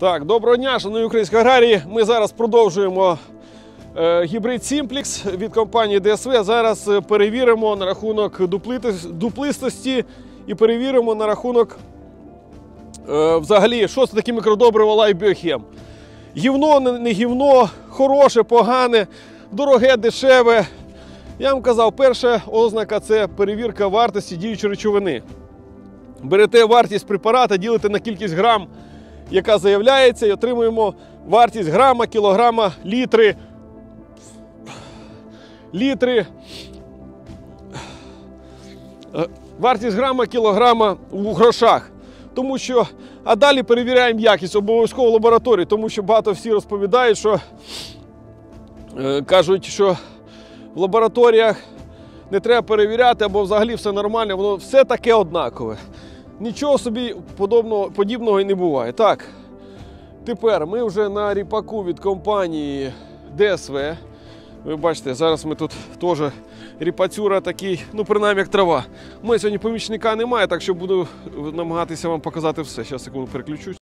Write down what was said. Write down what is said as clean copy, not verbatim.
Так, доброго дня, шановні українські аграрії. Ми зараз продовжуємо гібрид Сімплекс від компанії ДСВ. Зараз перевіримо на рахунок дуплистості і перевіримо на рахунок взагалі, що це таке мікродобриво Life Biochem. Гівно, не гівно, хороше, погане, дороге, дешеве. Я вам казав, перша ознака – це перевірка вартості діючої речовини. Берете вартість препарата, ділите на кількість грам, яка заявляється, і отримуємо вартість грама, кілограма, вартість грама, кілограма у грошах. Тому що, а далі перевіряємо якість, обов'язково в лабораторії, тому що багато всі розповідають, що кажуть, що в лабораторіях не треба перевіряти, або взагалі все нормально, воно все таке однакове. Нічого собі подібного і не буває. Так, тепер ми вже на ріпаку від компанії ДСВ. Ви бачите, зараз ми тут теж ріпацюра такий, ну принаймні як трава. У мене сьогодні помічника немає, так що буду намагатися вам показати все. Зараз, секунду, переключусь.